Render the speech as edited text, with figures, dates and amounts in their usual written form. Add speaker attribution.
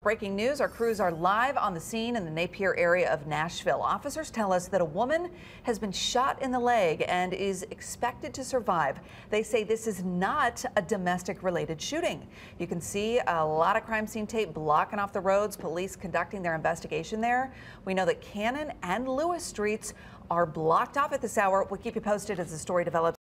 Speaker 1: Breaking news, our crews are live on the scene in the Napier area of Nashville. Officers tell us that a woman has been shot in the leg and is expected to survive. They say this is not a domestic related shooting. You can see a lot of crime scene tape blocking off the roads, police conducting their investigation there. We know that Cannon and Lewis streets are blocked off at this hour. We'll keep you posted as the story develops.